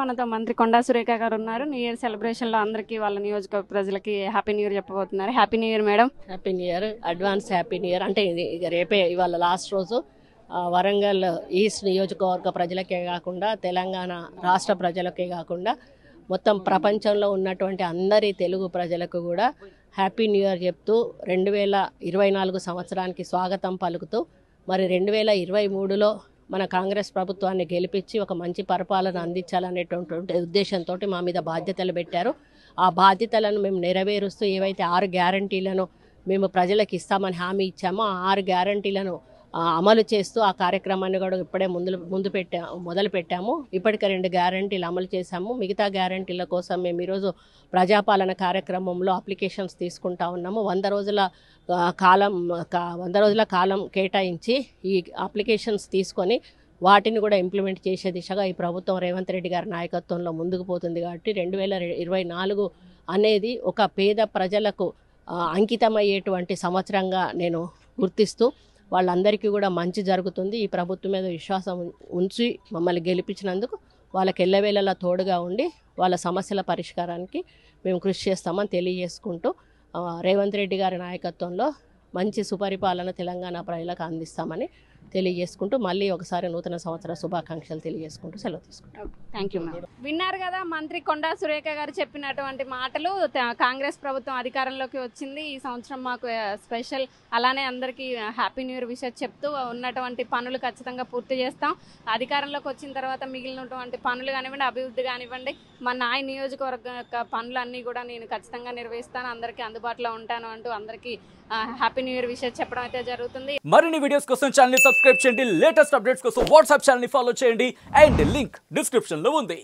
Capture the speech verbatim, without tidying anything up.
మనతో మంత్రి కొండా సురేఖ గారు ఉన్నారు. న్యూ ఇయర్ సెలబ్రేషన్ లో అందరికీ వాళ్ళ నియోజకవర్గ ప్రజలకి హ్యాపీ న్యూ ఇయర్ చెప్పబోతున్నారు. Happy new year madam. Happy new year, advance happy new year. అంటే ఇది ఇక రేపే ఇవాళ లాస్ట్ రోజు. ఆ, వరంగల్ ఈస్ట్ నియోజకవర్గ ప్రజలకే కాకుండా తెలంగాణ రాష్ట్ర ప్రజలకే కాకుండా మొత్తం ప్రపంచంలో ఉన్నటువంటి అందరి తెలుగు ప్రజలకు కూడా హ్యాపీ న్యూ ఇయర్ చెప్తూ రెండు వేల ఇరవై నాలుగు సంవత్సరానికి స్వాగతం పలుకుతూ మరి రెండు వేల ఇరవై మూడులో మన కాంగ్రెస్ ప్రభుత్వాన్ని గెలిపించి ఒక మంచి పరిపాలన అందించాలనేటువంటి ఉద్దేశంతో మా మీద బాధ్యతలు పెట్టారు. ఆ బాధ్యతలను మేము నెరవేరుస్తూ ఏవైతే ఆరు గ్యారంటీలను మేము ప్రజలకు ఇస్తామని హామీ ఇచ్చామో ఆ ఆరు గ్యారంటీలను అమలు చేస్తూ ఆ కార్యక్రమాన్ని కూడా ఇప్పుడే ముందు ముందు పెట్టా మొదలు పెట్టాము. ఇప్పటికే రెండు గ్యారంటీలు అమలు చేశాము. మిగతా గ్యారంటీల కోసం మేము ఈరోజు ప్రజాపాలన కార్యక్రమంలో అప్లికేషన్స్ తీసుకుంటా ఉన్నాము. వంద రోజుల కాలం వంద రోజుల కాలం కేటాయించి ఈ అప్లికేషన్స్ తీసుకొని వాటిని కూడా ఇంప్లిమెంట్ చేసే దిశగా ఈ ప్రభుత్వం రేవంత్ రెడ్డి గారి నాయకత్వంలో ముందుకు పోతుంది. కాబట్టి రెండు వేల ఇరవై నాలుగు అనేది ఒక పేద ప్రజలకు అంకితమయ్యేటువంటి సంవత్సరంగా నేను గుర్తిస్తూ వాళ్ళందరికీ కూడా మంచి జరుగుతుంది. ఈ ప్రభుత్వం మీద విశ్వాసం ఉంచి మమ్మల్ని గెలిపించినందుకు వాళ్ళకి ఎల్లవేళలా తోడుగా ఉండి వాళ్ళ సమస్యల పరిష్కారానికి మేము కృషి చేస్తామని తెలియజేసుకుంటూ రేవంత్ రెడ్డి గారి నాయకత్వంలో మంచి సుపరిపాలన తెలంగాణ ప్రజలకు అందిస్తామని తెలియజేసుకుంటూ మళ్ళీ ఒకసారి నూతన సంవత్సర శుభాకాంక్షలు తెలియజేసుకుంటూ సెలవు తీసుకుంటాం. Thank you madam. విన్నారు కదా మంత్రి కొండా సురేఖ గారు చెప్పినటువంటి మాటలు. కాంగ్రెస్ ప్రభుత్వం అధికారంలోకి వచ్చింది, ఈ సంవత్సరం మాకు స్పెషల్, అలానే అందరికీ హ్యాపీ న్యూ ఇయర్ విషయం చెప్తూ ఉన్నటువంటి పనులు ఖచ్చితంగా పూర్తి చేస్తాం. అధికారంలోకి వచ్చిన తర్వాత మిగిలినటువంటి పనులు కానివ్వండి, అభివృద్ధి కానివ్వండి, మా నాయ నియోజకవర్గ యొక్క పనులన్నీ కూడా నేను ఖచ్చితంగా నిర్వహిస్తాను, అందరికీ అందుబాటులో ఉంటాను అంటూ అందరికీ హ్యాపీ న్యూ ఇయర్ విషయం చెప్పడం అయితే జరుగుతుంది. మరిన్ని వీడియోస్ కోసం ఛానల్ ని సబ్స్క్రైబ్ చేయండి, లేటెస్ట్ అప్డేట్స్ కోసం వాట్సాప్ ఛానల్ ని ఫాలో చేయండి అండ్ లింక్ డిస్క్రిప్షన్ లో ఉంది.